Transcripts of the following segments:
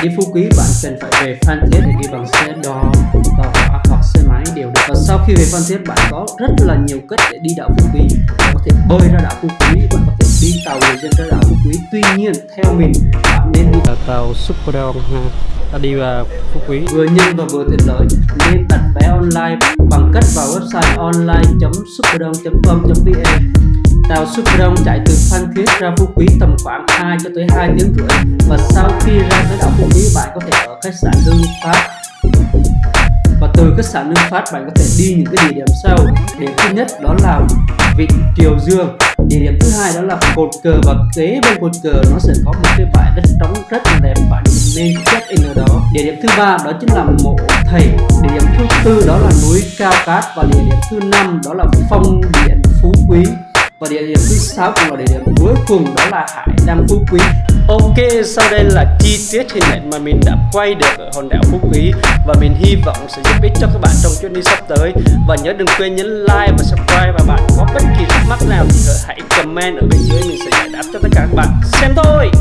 đi Phú Quý bạn cần phải về Phan Thiết để đi bằng xe đò, tàu hỏa hoặc xe máy đều được. Và sau khi về Phan Thiết bạn có rất là nhiều cách để đi đảo Phú Quý. Bạn có thể bơi ra đảo Phú Quý, bạn có thể đi tàu người dân ra đảo Phú Quý. Tuy nhiên theo mình bạn nên đi tàu Superdome ha, ta đi vào Phú Quý vừa nhanh và vừa tiện lợi. Nên đặt vé online bằng cách vào website online.superdome.com.vn. Tàu Superdome chạy từ Phan Thiết ra Phú Quý tầm khoảng 2 cho tới 2 tiếng rưỡi. Và sau khi ra tới đảo Phú Quý bạn có thể ở khách sạn Hưng Phát. Và từ khách sạn Hưng Phát bạn có thể đi những cái địa điểm sau. Điểm thứ nhất đó là Vịnh Triều Dương. Địa điểm thứ hai đó là cột cờ, và kế bên cột cờ nó sẽ có một cái bãi đất trống rất là đẹp, bạn nên check in ở đó. Địa điểm thứ ba đó chính là Mộ Thầy. Địa điểm thứ tư đó là núi Cao Cát, và địa điểm thứ năm đó là Phong Điện Phú Quý, và địa điểm thứ 6 cũng là địa điểm cuối cùng đó là Hải Đăng Phú Quý. Ok, sau đây là chi tiết hình ảnh mà mình đã quay được ở hòn đảo Phú Quý, và mình hy vọng sẽ giúp ích cho các bạn trong chuyến đi sắp tới. Và nhớ đừng quên nhấn like và subscribe, và bạn có bất kỳ thắc mắc nào thì hãy comment ở bên dưới, mình sẽ giải đáp cho tất cả các bạn. Xem thôi.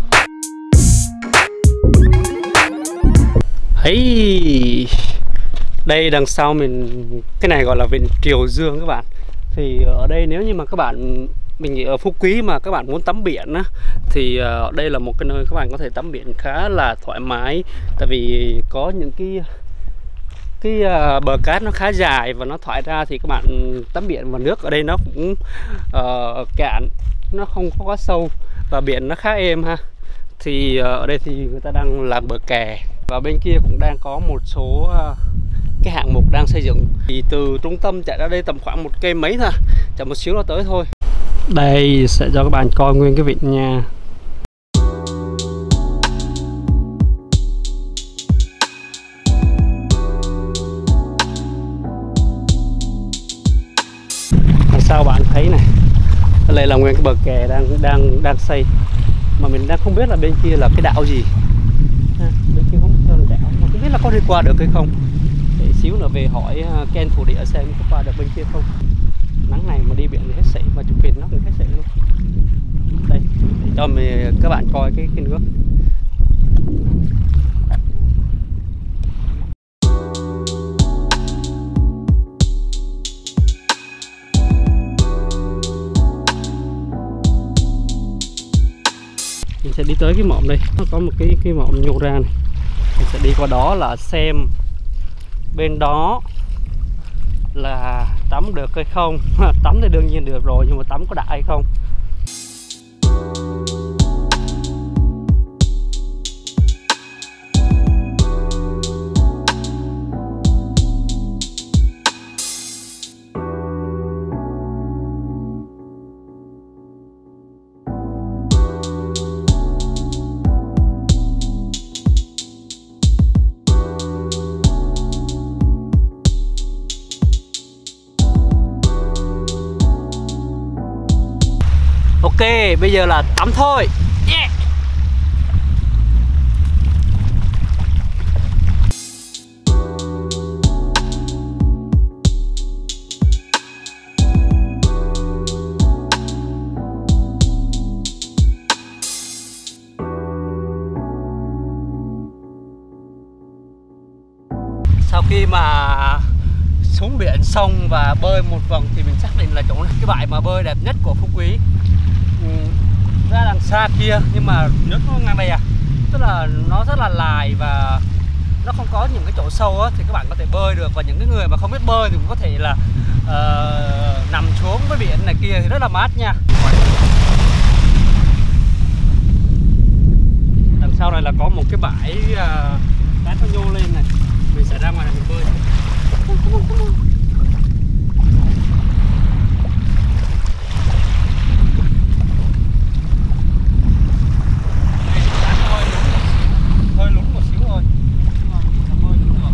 Hey, đây đằng sau mình, cái này gọi là Vịnh Triều Dương các bạn. Thì ở đây nếu như mà các bạn, mình nghĩ ở Phú Quý mà các bạn muốn tắm biển á, thì ở đây là một cái nơi các bạn có thể tắm biển khá là thoải mái. Tại vì có những cái bờ cát nó khá dài và nó thoải ra, thì các bạn tắm biển, và nước ở đây nó cũng cạn, nó không có quá sâu và biển nó khá êm ha. Thì ở đây thì người ta đang làm bờ kè, và bên kia cũng đang có một số cái hạng mục đang xây dựng. Thì từ trung tâm chạy ra đây tầm khoảng 1 cây mấy thôi, chạy một xíu là tới thôi. Đây sẽ cho các bạn coi nguyên cái vịnh nha. Đằng sau bạn thấy này, đây là nguyên cái bờ kè đang xây, mà mình đang không biết là bên kia là cái đảo gì. Bên kia có một cái đảo mà không biết là có đi qua được hay không. Để xíu nữa về hỏi Ken thổ địa xem có qua được bên kia không. Nắng này mà đi biển thì hết sảy, mà chụp hình nó cũng hết sảy luôn. Đây, để cho các bạn coi cái nước. Mình sẽ đi tới cái mỏm đây, nó có một cái mỏm nhô ra này. Mình sẽ đi qua đó là xem bên đó là tắm được hay không. Tắm thì đương nhiên được rồi, nhưng mà tắm có đã hay không. Ok, bây giờ là tắm thôi. Yeah. Sau khi mà xuống biển xong và bơi một vòng thì mình xác định là chỗ này cái bãi mà bơi đẹp nhất của Phú Quý. Ra đằng xa kia nhưng mà nước nó ngang đây à, tức là nó rất là lài và nó không có những cái chỗ sâu á, thì các bạn có thể bơi được. Và những cái người mà không biết bơi thì cũng có thể là nằm xuống với biển này kia thì rất là mát nha. Đằng sau này là có một cái bãi đá nó nhô lên này, mình sẽ ra ngoài này mình bơi. Hơi lún một xíu thôi, nhưng mà mình bơi cũng được.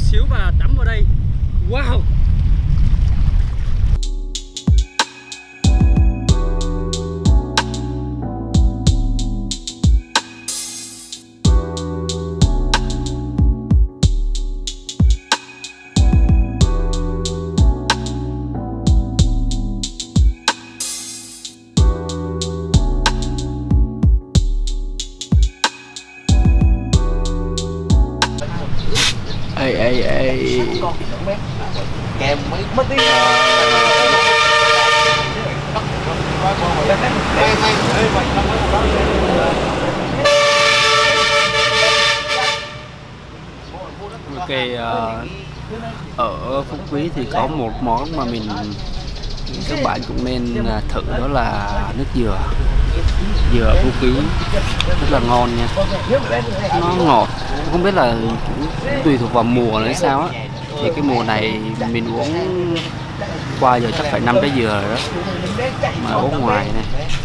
xíu và tắm vào đây. Wow. kèm mấy mất đi ở Phú Quý thì có một món mà các bạn cũng nên thử, đó là nước dừa. Dừa Phú Quý rất là ngon nha, nó ngọt, không biết là tùy thuộc vào mùa nữa sao á. Thì cái mùa này mình uống qua giờ chắc phải 5 trái dừa rồi đó, mà uống ngoài này.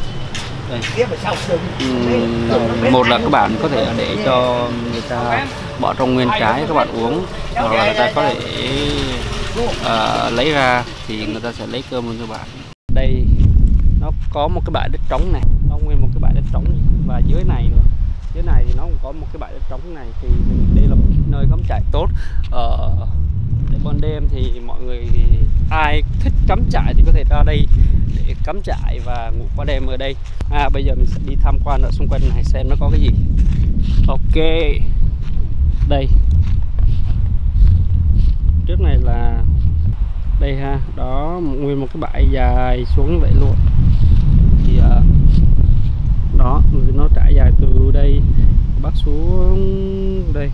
Một là các bạn có thể để cho người ta bỏ trong nguyên trái các bạn uống, hoặc là người ta có thể lấy ra thì người ta sẽ lấy cơm luôn cho bạn. Đây nó có một cái bãi đất trống này, nó nguyên một cái bãi đất trống, và dưới này nữa, dưới này thì nó cũng có một cái bãi đất trống này. Thì đây là một nơi cắm trại tốt. Để ban đêm thì mọi người ai thích cắm trại thì có thể ra đây để cắm trại và ngủ qua đêm ở đây. Bây giờ mình sẽ đi tham quan ở xung quanh này xem nó có cái gì. Ok, đây trước này là đây ha, đó nguyên một cái bãi dài xuống như vậy luôn. Thì đó nó trải dài từ đây bắc xuống đây.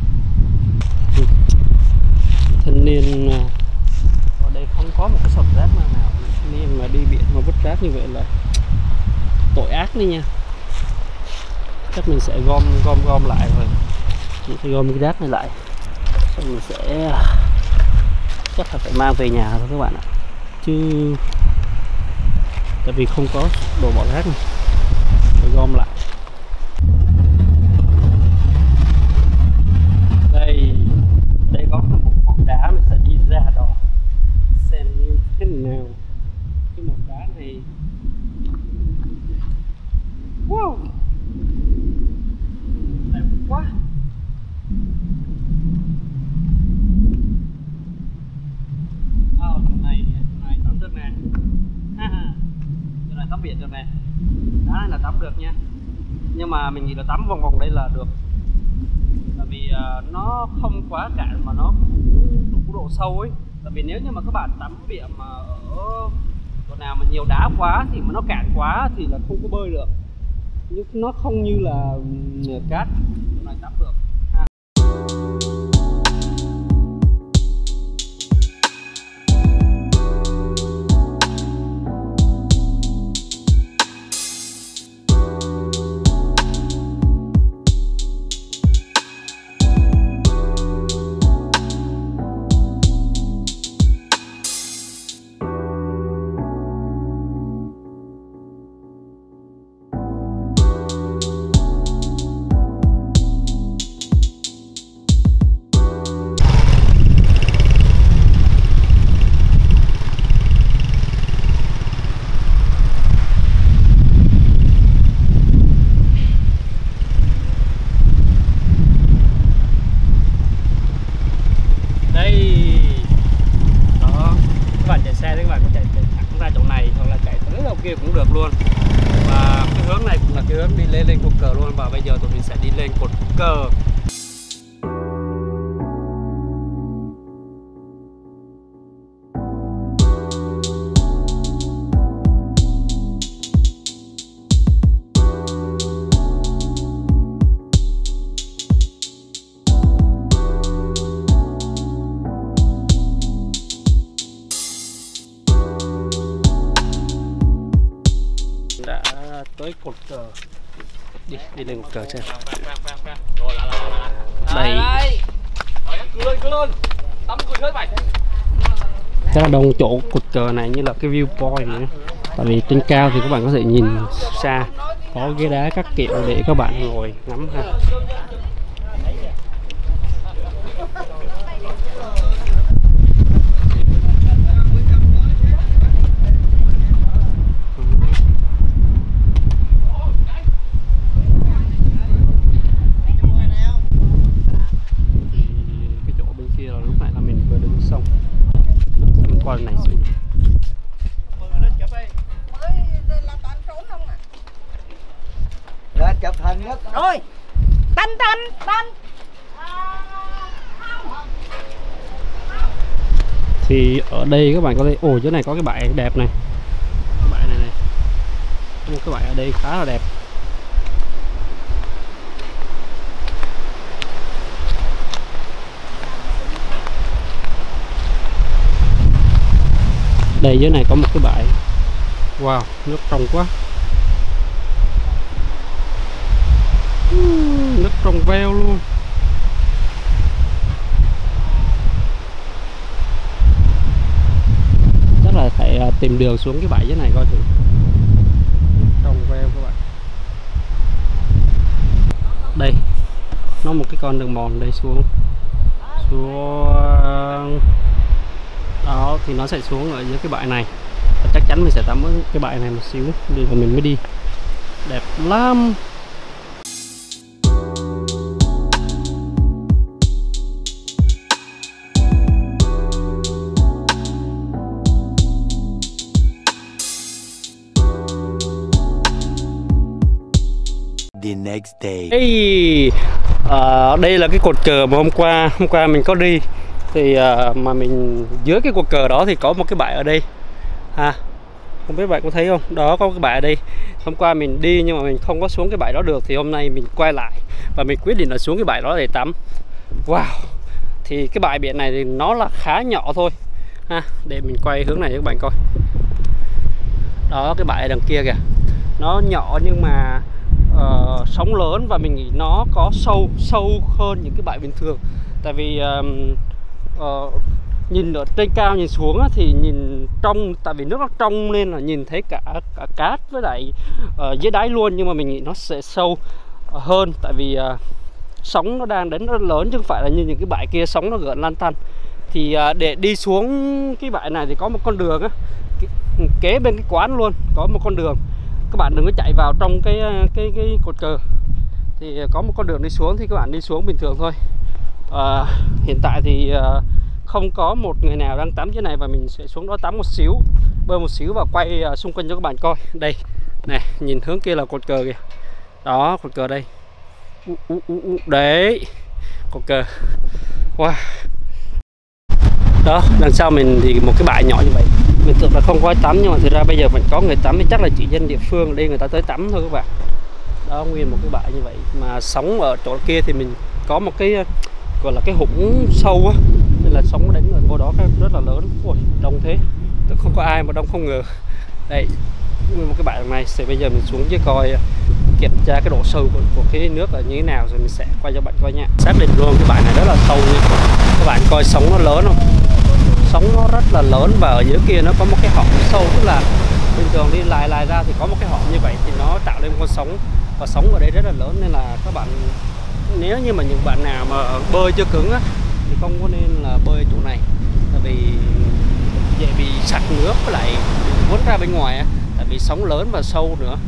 Thanh niên ở đây không có một cái sọt rác nào. Thanh niên mà đi biển mà vứt rác như vậy là tội ác đi nha. Chắc mình sẽ gom lại rồi, mình sẽ gom cái rác này lại, xong mình sẽ chắc là phải mang về nhà thôi các bạn ạ, chứ tại vì không có đồ bỏ rác này, phải gom lại. Đây có một mỏng đá, mình sẽ đi ra đó xem như thế nào. Cái mỏng đá này, wow, đẹp quá. Chỗ này tắm được nè, chỗ này tắm biển được nè, đá này là tắm được nha. Nhưng mà mình nghĩ là tắm vòng đây là được, tại vì nó không quá cạn mà nó cũng đủ độ sâu ấy. Tại vì nếu như mà các bạn tắm biển mà ở chỗ nào mà nhiều đá quá thì mà nó cạn quá thì là không có bơi được, nhưng nó không như là cát, chỗ này tắm được. Cũng được luôn, và cái hướng này cũng là cái hướng đi lên cột cờ luôn. Và bây giờ tụi mình sẽ đi lên cột cờ. Đã tới cột cờ, đi lên cột cờ xem. Đây chắc là đông chỗ cột cờ này như là cái viewpoint này. Tại vì trên cao thì các bạn có thể nhìn xa, có ghế đá các kiểu để các bạn ngồi ngắm ha. mình vừa đứng xong mình qua này xuống. Lên chụp hình nhất rồi tanh Thì ở đây các bạn có thấy, ồ chỗ này có cái bãi đẹp này, cái bãi này có một cái bãi ở đây khá là đẹp. Đây dưới này có một cái bãi, wow, nước trong quá, nước trong veo luôn. Chắc là phải tìm đường xuống cái bãi dưới này coi thử. Trong veo các bạn. Đây, nó một cái con đường mòn đây xuống đó, thì nó sẽ xuống ở dưới cái bãi này. Và chắc chắn mình sẽ tắm ở cái bãi này một xíu để mà mình mới đi. Đẹp lắm. The next day. Hey, đây là cái cột cờ mà hôm qua mình có đi. Thì mà mình dưới cái cột cờ đó thì có một cái bãi ở đây ha. Không biết bạn có thấy không? Đó, có cái bãi ở đây. Hôm qua mình đi nhưng mà mình không có xuống cái bãi đó được. Thì hôm nay mình quay lại và mình quyết định là xuống cái bãi đó để tắm. Wow. Thì cái bãi biển này thì nó là khá nhỏ thôi ha. Để mình quay hướng này cho các bạn coi. Đó, cái bãi đằng kia kìa. Nó nhỏ nhưng mà sóng lớn và mình nghĩ nó có sâu hơn những cái bãi bình thường. Tại vì nhìn ở trên cao nhìn xuống thì nhìn trong, tại vì nước nó trong nên là nhìn thấy cả cát với lại dưới đáy luôn. Nhưng mà mình nghĩ nó sẽ sâu hơn, tại vì sóng nó đang đến rất lớn chứ không phải là như những cái bãi kia sóng nó gợn lan tăn. Thì để đi xuống cái bãi này thì có một con đường á, kế bên cái quán luôn có một con đường. Các bạn đừng có chạy vào trong cái cột cờ, thì có một con đường đi xuống thì các bạn đi xuống bình thường thôi. Hiện tại thì không có một người nào đang tắm dưới này, và mình sẽ xuống đó tắm một xíu, bơi một xíu và quay xung quanh cho các bạn coi. Đây này, nhìn hướng kia là cột cờ kìa. Đó, cột cờ đây. Đấy, cột cờ. Wow. Đó, đằng sau mình thì một cái bãi nhỏ như vậy. Mình tưởng là không có ai tắm, nhưng mà thực ra bây giờ vẫn có người tắm, thì chắc là chỉ dân địa phương ở đây người ta tới tắm thôi các bạn. Đó, nguyên một cái bãi như vậy. Mà sóng ở chỗ kia thì mình có một cái gọi là cái hũng sâu á, nên là sóng đánh ở vô đó rất là lớn. Ôi, đông thế, không có ai mà đông không ngờ. Đây, nguyên một cái bãi này. Thì bây giờ mình xuống dưới coi, kiểm tra cái độ sâu của cái nước là như thế nào, rồi mình sẽ quay cho bạn coi nha. Xác định luôn cái bãi này rất là sâu nha. Các bạn coi sóng nó lớn không? Sóng nó rất là lớn, và ở dưới kia nó có một cái hõm sâu, tức là bình thường đi lại ra thì có một cái hõm như vậy thì nó tạo lên con sóng, và sóng ở đây rất là lớn. Nên là các bạn, nếu như mà những bạn nào mà bơi chưa cứng á thì không có nên là bơi chỗ này, tại vì dễ bị sặc nước với lại cuốn ra bên ngoài á, tại vì sóng lớn và sâu nữa.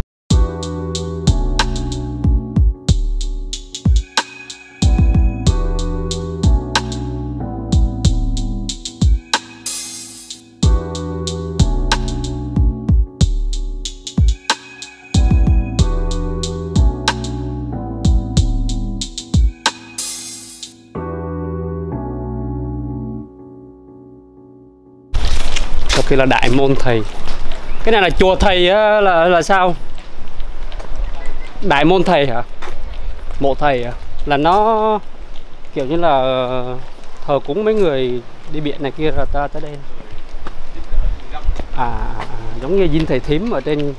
Đây là Đại Môn Thầy. Cái này là chùa thầy á, là sao? Đại Môn Thầy hả? Mộ thầy hả? Là nó kiểu như là thờ cúng mấy người đi biển này kia ra ta tới đây. Giống như dinh thầy thím ở trên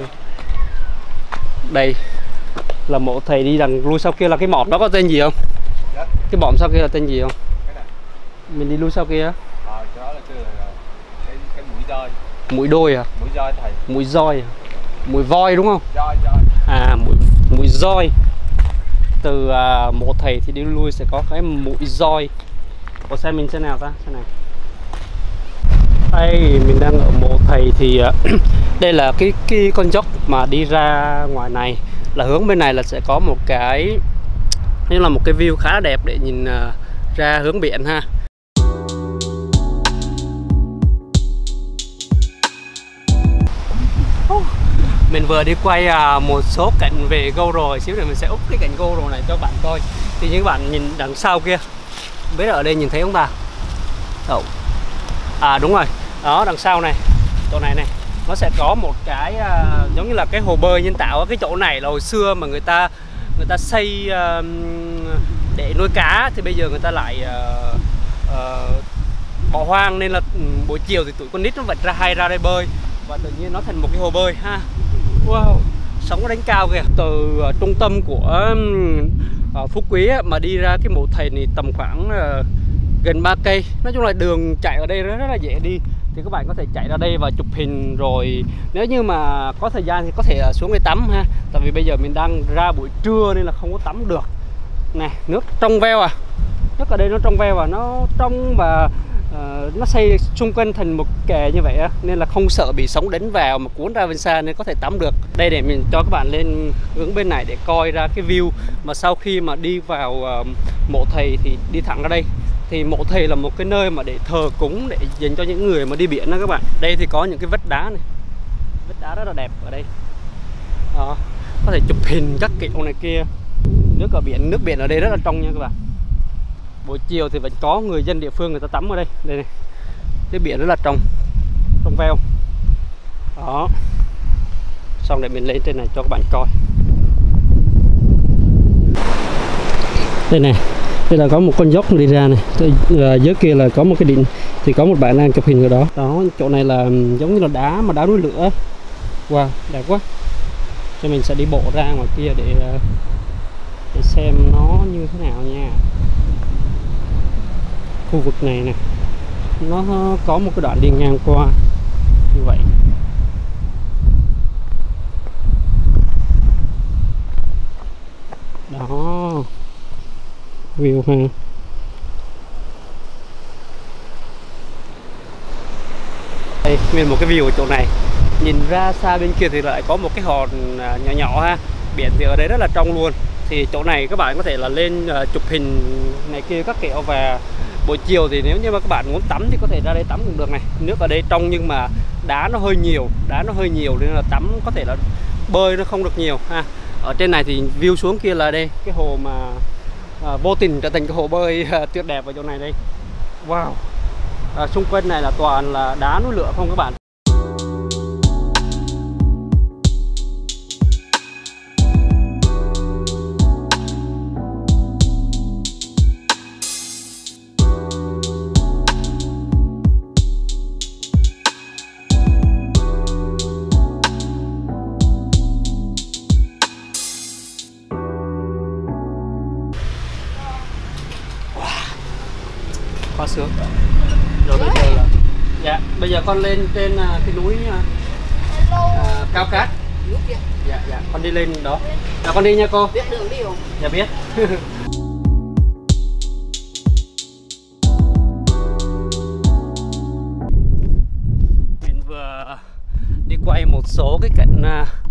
đây là mộ thầy. đi đằng lui sau kia là cái mỏm đó có tên gì không? Cái mỏm sau kia là tên gì không? Mình đi lui sau kia. Mũi đôi à? Mũi roi thầy. Mũi roi à? Mũi voi đúng không? Roi. Mũi roi. Từ mộ thầy thì đi lui sẽ có cái mũi roi. Ủa xe mình xe nào ta? Xe này. Đây mình đang ở mộ thầy thì đây là cái con dốc mà đi ra ngoài này, là hướng bên này là sẽ có một cái, như là một cái view khá đẹp để nhìn ra hướng biển ha. Mình vừa đi quay một số cảnh về GoPro, xíu nữa mình sẽ úp cái cảnh GoPro này cho bạn coi. Thì những bạn nhìn đằng sau kia, biết ở đây nhìn thấy không bà? Đúng rồi, đó đằng sau này, chỗ này này, nó sẽ có một cái giống như là cái hồ bơi nhân tạo. Cái chỗ này là hồi xưa mà người ta xây để nuôi cá, thì bây giờ người ta lại bỏ hoang, nên là buổi chiều thì tụi con nít nó vẫn hay ra đây bơi, và tự nhiên nó thành một cái hồ bơi ha. Wow, sóng nó đánh cao kìa. Từ trung tâm của Phú Quý mà đi ra cái mộ thầy này tầm khoảng gần 3 cây. Nói chung là đường chạy ở đây rất là dễ đi, thì các bạn có thể chạy ra đây và chụp hình, rồi nếu như mà có thời gian thì có thể xuống đây tắm ha. Tại vì bây giờ mình đang ra buổi trưa nên là không có tắm được. Này, nước trong veo à, nước ở đây nó trong veo à, nó trong và nó xây xung quanh thành một kè như vậy á, nên là không sợ bị sóng đánh vào mà cuốn ra bên xa, nên có thể tắm được. Đây để mình cho các bạn lên hướng bên này để coi ra cái view mà sau khi mà đi vào mộ thầy thì đi thẳng ra đây. Thì mộ thầy là một cái nơi mà để thờ cúng, để dành cho những người mà đi biển đó các bạn. Đây thì có những cái vách đá này, vách đá rất là đẹp ở đây. Đó, có thể chụp hình các kiểu này kia. Nước biển ở đây rất là trong nha các bạn. Buổi chiều thì vẫn có người dân địa phương người ta tắm ở đây. Đây này, cái biển rất là trong veo. Đó, xong để mình lên trên này cho các bạn coi. Đây này, đây là có một con dốc đi ra này, dưới kia là có một cái đỉnh, thì có một bạn đang chụp hình ở đó. Đó, chỗ này là giống như là đá mà đá núi lửa. Wow, đẹp quá. Cho mình sẽ đi bộ ra ngoài kia để xem nó như thế nào nha. Khu vực này nè, nó có một cái đoạn đi ngang qua như vậy. Đó, view ha. Đây, nguyên một cái view ở chỗ này. Nhìn ra xa bên kia thì lại có một cái hòn nhỏ nhỏ ha. Biển thì ở đây rất là trong luôn. Thì chỗ này các bạn có thể là lên chụp hình này kia các kiểu, và buổi chiều thì nếu như mà các bạn muốn tắm thì có thể ra đây tắm cũng được này. Nước ở đây trong nhưng mà đá nó hơi nhiều nên là tắm có thể là bơi nó không được nhiều ha. Ở trên này thì view xuống kia là đây cái hồ mà vô tình trở thành cái hồ bơi tuyệt đẹp ở chỗ này đây. Wow, xung quanh này là toàn là đá núi lửa không các bạn. Quá sướng. Rồi bây giờ là dạ, bây giờ con lên trên cái núi Cao Cát. Dạ, con đi lên đó. Dạ con đi nha cô. Biết đường đi không? Dạ biết. Mình vừa đi quay một số cái cảnh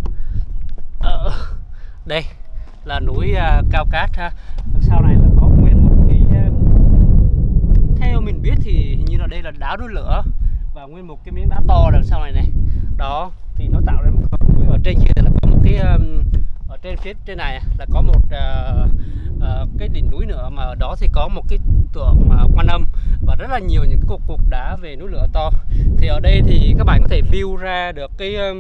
đây là núi Cao Cát ha. Sau này là có nguyên một cái, theo mình biết thì hình như là đây là đá núi lửa, và nguyên một cái miếng đá to đằng sau này này. Đó, thì nó tạo ra một con núi. Ở trên kia là có một cái ở trên phía trên này là có một cái đỉnh núi nữa, mà ở đó thì có một cái tượng Quan Âm và rất là nhiều những cục đá về núi lửa to. Thì ở đây thì các bạn có thể view ra được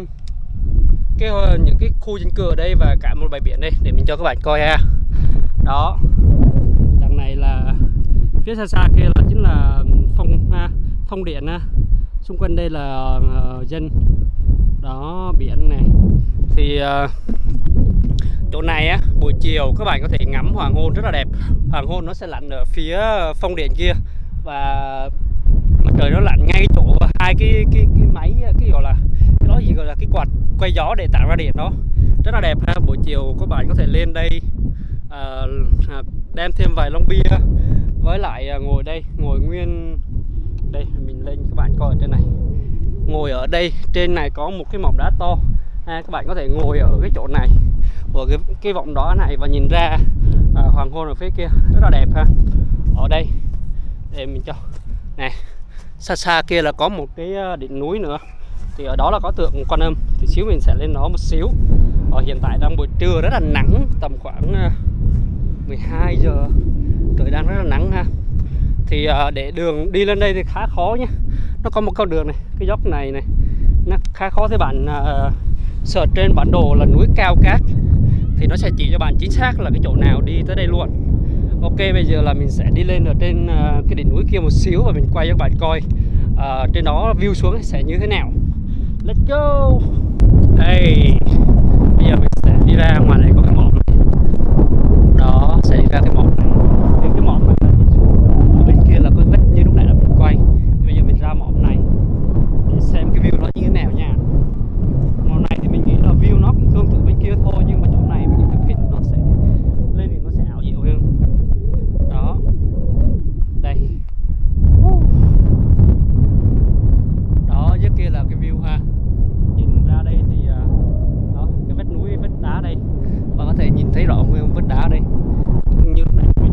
những cái khu dân cư ở đây và cả một bãi biển đây để mình cho các bạn coi ha. Đó, đằng này là phía xa kia là chính là phong điện ha. Xung quanh đây là dân. Đó, biển này. Thì chỗ này á, buổi chiều các bạn có thể ngắm hoàng hôn rất là đẹp. Hoàng hôn nó sẽ lặn ở phía phong điện kia, và mặt trời nó lặn ngay chỗ hai cái máy, cái gọi là cái đó gì gọi là cái quạt quay gió để tạo ra điện đó. Rất là đẹp ha. Buổi chiều các bạn có thể lên đây đem thêm vài lon bia, với lại ngồi đây, ngồi nguyên đây, mình lên các bạn coi ở trên này. Ngồi ở đây, trên này có một cái mỏm đá to ha, các bạn có thể ngồi ở cái chỗ này, ở cái vọng đó này, và nhìn ra hoàng hôn ở phía kia rất là đẹp ha. Ở đây để mình cho này, xa kia là có một cái đỉnh núi nữa, Thì ở đó là có tượng Quan Âm, thì xíu mình sẽ lên đó một xíu. Hiện tại đang buổi trưa rất là nắng, tầm khoảng 12 giờ, trời đang rất là nắng ha. Thì để đường đi lên đây thì khá khó nhé. Nó có một con đường này, cái dốc này này, nó khá khó. Thì bạn search trên bản đồ là núi Cao Cát thì nó sẽ chỉ cho bạn chính xác là cái chỗ nào đi tới đây luôn. Ok, bây giờ là mình sẽ đi lên ở trên cái đỉnh núi kia một xíu và mình quay cho các bạn coi trên đó view xuống sẽ như thế nào. Let's go. Đây, bây giờ mình sẽ đi ra ngoài này, có cái mỏm này. Đó, sẽ đi ra cái mỏm này. Thì cái mỏm này là nhìn xuống ở bên kia là có vết như lúc nãy là mình quay. Thì bây giờ mình ra mỏm này để xem cái view nó như thế nào nha. Mỏm này thì mình nghĩ là view nó cũng tương tự bên kia thôi, nhưng mà chỗ này mình nghĩ chụp hình nó sẽ lên thì nó sẽ ảo diệu hơn. Đó, đây. Đó, dưới kia là cái view ha. Nhìn ra đây thì đó, cái vách núi, vách đá đây, và có thể nhìn thấy rõ nguyên vách đá đây như lúc này mình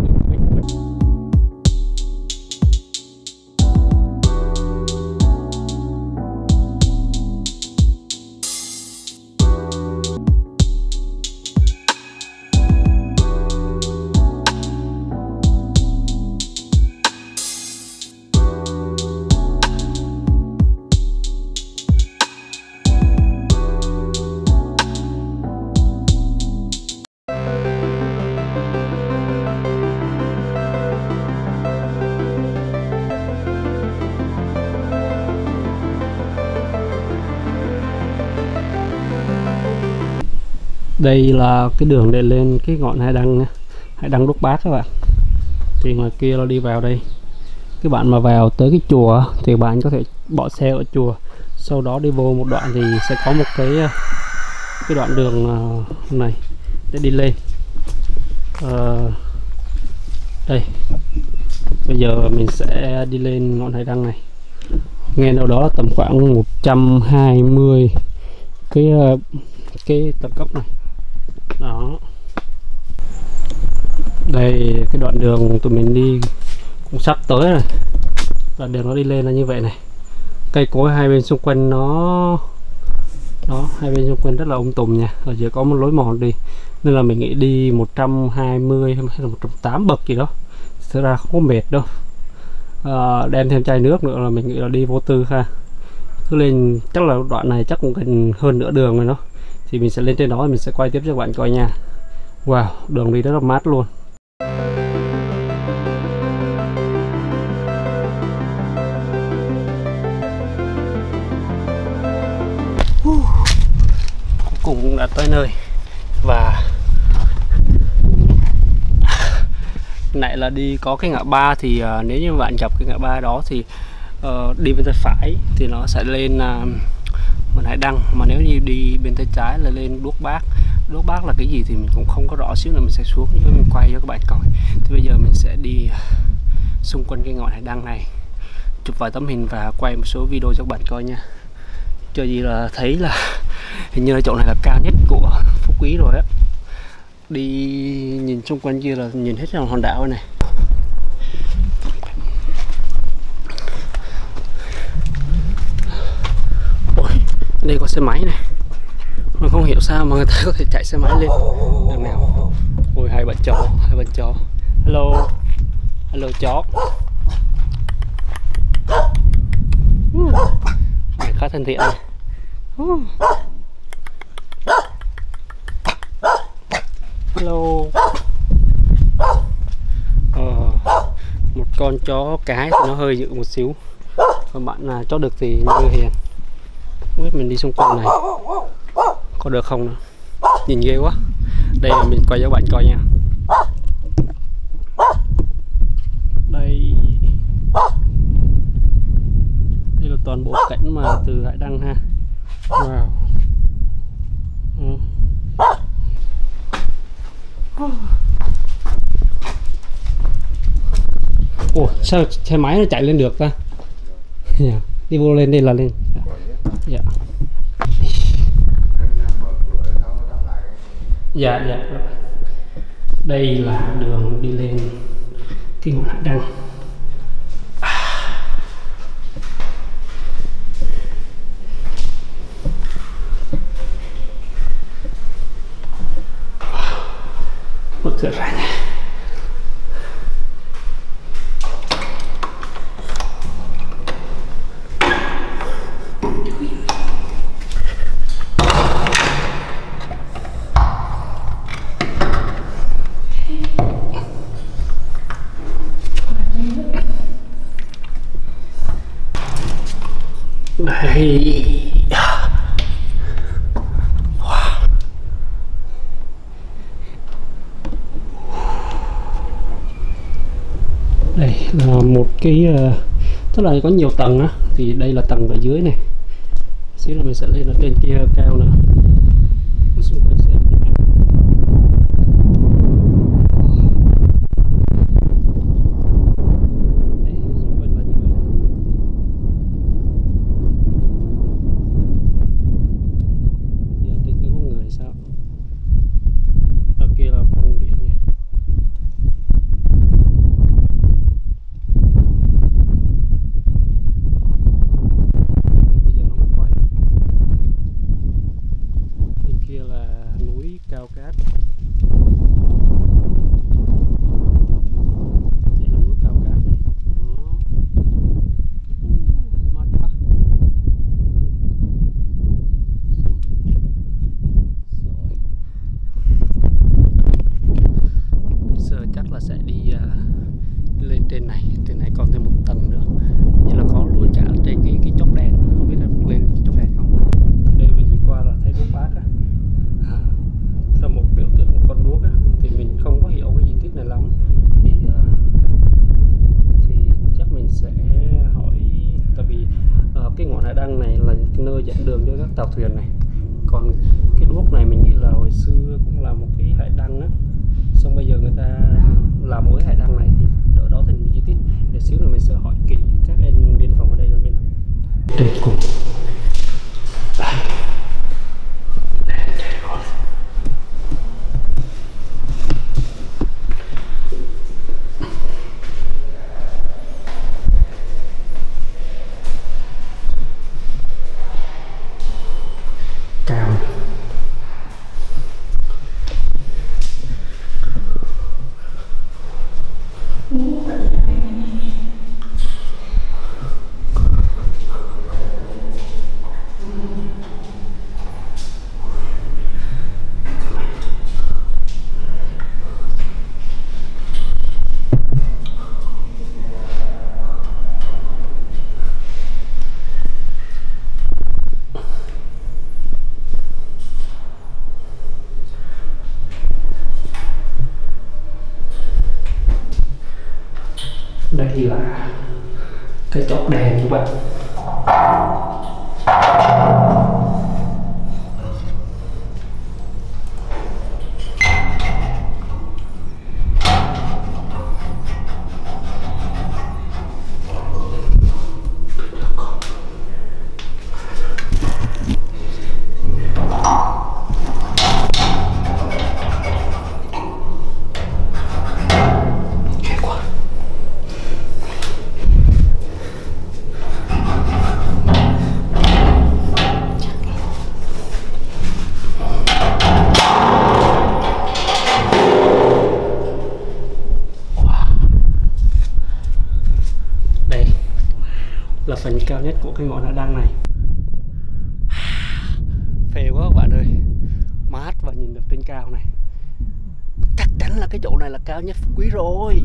đây là cái đường để lên cái ngọn Hải Đăng Đúc Bát các bạn. Thì ngoài kia là đi vào đây. Các bạn mà vào tới cái chùa thì bạn có thể bỏ xe ở chùa, sau đó đi vô một đoạn thì sẽ có một cái đoạn đường này để đi lên. Đây, bây giờ mình sẽ đi lên ngọn Hải Đăng này. Nghe đâu đó là tầm khoảng 120 cái tầng cấp này. Đó, đây cái đoạn đường tụi mình đi cũng sắp tới rồi. Đoạn đường nó đi lên là như vậy này, cây cối hai bên xung quanh nó đó, hai bên xung quanh rất là tùm nha. Ở giữa có một lối mòn đi, nên là mình nghĩ đi 120 hay là 180 bậc gì đó sẽ ra không có mệt đâu. Đem thêm chai nước nữa là mình nghĩ là đi vô tư ha. Cứ lên, chắc là đoạn này chắc cũng gần hơn nửa đường rồi đó. Thì mình sẽ lên trên đó, mình sẽ quay tiếp cho các bạn coi nha. Wow, đường đi rất là mát luôn. Cuối cùng đã tới nơi. Và nãy là đi có cái ngã ba, thì nếu như bạn dọc cái ngã ba đó thì đi bên tay phải thì nó sẽ lên Ngọn Hải Đăng, mà nếu như đi bên tay trái là lên Đuốc Bát. Đuốc Bát là cái gì thì mình cũng không có rõ, xíu nữa mình sẽ xuống để mình quay cho các bạn coi. Thì bây giờ mình sẽ đi xung quanh cái ngọn Hải Đăng này, chụp vài tấm hình và quay một số video cho các bạn coi nha. Cho gì là thấy là hình như là chỗ này là cao nhất của Phú Quý rồi á. Đi nhìn xung quanh kia là nhìn hết hòn đảo này. Ôi, đây có xe máy này, mà không hiểu sao mà người ta có thể chạy xe máy lên đường nào. Ôi, hai bạn chó. Hello, hello chó. Khá thân thiện này. Hello. Một con chó cái thì nó hơi dữ một xíu, còn bạn chó đực thì như hiền. Không biết mình đi xung quanh này có được không nữa, nhìn ghê quá. Đây là mình quay cho các bạn coi nha. Đây là toàn bộ cảnh mà từ Hải Đăng ha. Wow. Ủa, sao xe máy nó chạy lên được ta? Đi vô lên đây là lên. Dạ. Dạ. Đây là đường đi lên cái ngọn Hải Đăng. Cửa ra nhà. Đây. Đây là một cái tức là có nhiều tầng á, thì đây là tầng ở dưới này, xíu là mình sẽ lên ở trên kia cao nữa. Xung quanh sẽ đây, xung quanh là như vậy. Thì ở trên kia có người sao? Ở kia là phòng điện nha. Cao cát. Đây là núi cao cát này. Đó. Mát quá. Rồi. Bây giờ chắc là sẽ đi lên trên này. Trên này còn thêm một tầng nữa. Như là có luôn cả trên cái chốc đèn. Không biết là lên chốc đèn không. Đây mình nhìn qua là thấy đuốc bát á. Là một biểu tượng một con đuốc á, thì mình không có hiểu cái di tích này lắm, thì chắc mình sẽ hỏi, tại vì cái ngọn hải đăng này là cái nơi dẫn đường cho các tàu thuyền này, còn cái đuốc này mình nghĩ là hồi xưa cũng là một cái hải đăng á, xong bây giờ người ta làm mới hải đăng này thì ở đó thành một di tích. Để xíu là mình sẽ hỏi kỹ các anh biên phòng ở đây rồi bên nào. Đây cùng. Đây là cái chốt đèn như vậy. Là phần cao nhất của cái ngọn hải đăng này. Phê quá các bạn ơi, mát và nhìn được trên cao này. Chắc chắn là cái chỗ này là cao nhất Phú Quý rồi.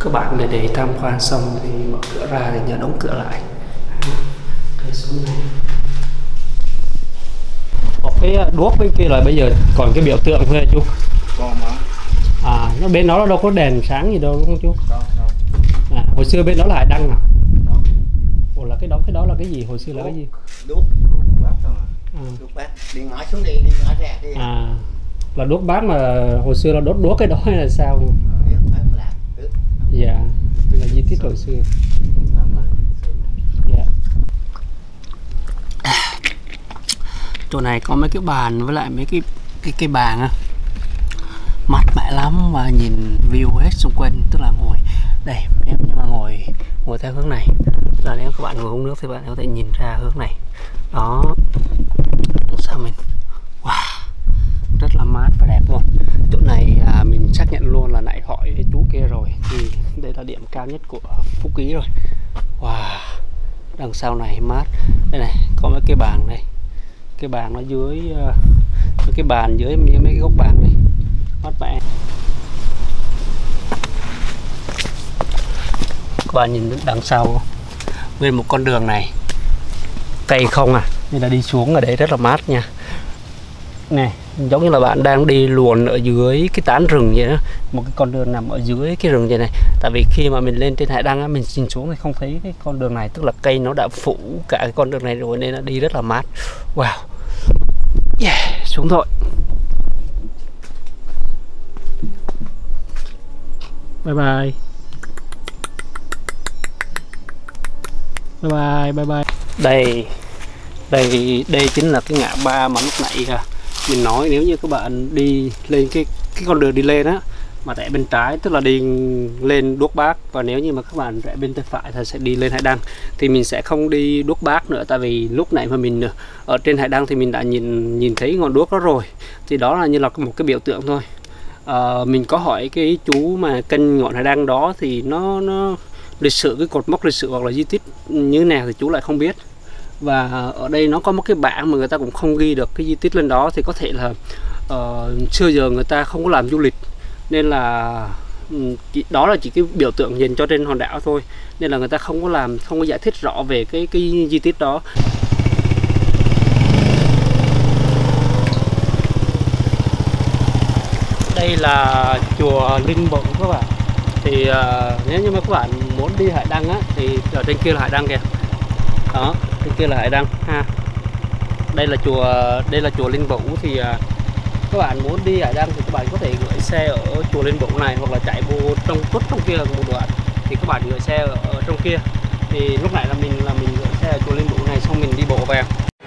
Các bạn để tham quan xong thì mở cửa ra thì nhớ đóng cửa lại. Cái xuống này. Cái đuốc bên kia là bây giờ còn cái biểu tượng thôi chú. Còn mà. À, nó bên đó đâu có đèn sáng gì đâu đúng không chú? Đâu. À, hồi xưa bên đó là hải đăng à? Ủa là cái đó là cái gì? Hồi xưa là cái gì? Đuốc bát thôi mà. Đuốc bát. Đi ngõ xuống đi ngõ ra đi. À, là đuốc bát mà hồi xưa là đốt đuốc cái đó hay là sao? Dạ, là di tích hồi xưa. Dạ. Chỗ này có mấy cái bàn với lại mấy cái bàn á, mát mẻ lắm và nhìn view hết xung quanh, tức là ngồi đây, nếu như mà ngồi theo hướng này là nếu các bạn ngồi uống nước thì bạn có thể nhìn ra hướng này đó, sao mình wow, rất là mát và đẹp luôn. Chỗ này mình xác nhận luôn là nãy hỏi chú kia rồi thì đây là điểm cao nhất của Phú Quý rồi. Wow, đằng sau này mát. Đây này có mấy cái bàn đây, cái bàn nó dưới cái bàn dưới mấy cái gốc bàn này mát mẻ. Các bạn nhìn đằng sau nguyên một con đường này cây không à, nên là đi xuống ở đấy rất là mát nha. Này giống như là bạn đang đi luồn ở dưới cái tán rừng vậy đó, một cái con đường nằm ở dưới cái rừng vậy này. Tại vì khi mà mình lên trên hải đăng á, mình nhìn xuống thì không thấy cái con đường này, tức là cây nó đã phủ cả cái con đường này rồi nên nó đi rất là mát. Wow, yeah, xuống thôi. Bye bye. Bye bye. Đây chính là cái ngã ba mà lúc nãy mình nói, nếu như các bạn đi lên cái con đường đi lên á mà rẽ bên trái tức là đi lên Đuốc Bác, và nếu như mà các bạn rẽ bên tay phải thì sẽ đi lên Hải Đăng. Thì mình sẽ không đi Đuốc Bác nữa, tại vì lúc nãy mà mình ở trên Hải Đăng thì mình đã nhìn thấy ngọn đuốc đó rồi, thì đó là như là một cái biểu tượng thôi. Mình có hỏi cái chú mà canh ngọn Hải Đăng đó thì nó lịch sử, cái cột mốc lịch sử hoặc là di tích như nào thì chú lại không biết. Và ở đây nó có một cái bảng mà người ta cũng không ghi được cái di tích lên đó, thì có thể là xưa giờ người ta không có làm du lịch nên là đó là chỉ cái biểu tượng dành cho trên hòn đảo thôi, nên là người ta không có giải thích rõ về cái di tích đó. Đây là chùa Linh Bổng các bạn. Thì nếu như mà các bạn muốn đi Hải Đăng á thì ở trên kia là Hải Đăng kìa. Đó, trên kia là Hải Đăng ha. Đây là chùa Linh Vũ. Thì các bạn muốn đi Hải Đăng thì các bạn có thể gửi xe ở chùa Linh Vũ này, hoặc là chạy vô trong kia một đoạn thì các bạn gửi xe ở trong kia. Thì lúc nãy là mình gửi xe ở chùa Linh Vũ này xong mình đi bộ về.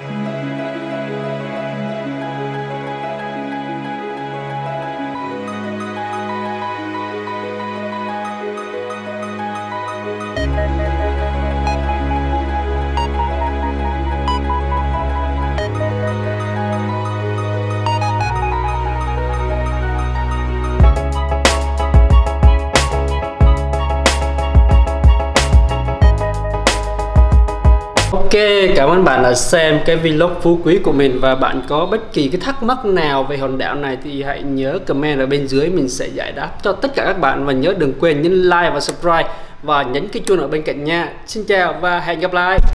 Ok, cảm ơn bạn đã xem cái vlog Phú Quý của mình, và bạn có bất kỳ cái thắc mắc nào về hòn đảo này thì hãy nhớ comment ở bên dưới, mình sẽ giải đáp cho tất cả các bạn. Và nhớ đừng quên nhấn like và subscribe và nhấn cái chuông ở bên cạnh nha. Xin chào và hẹn gặp lại.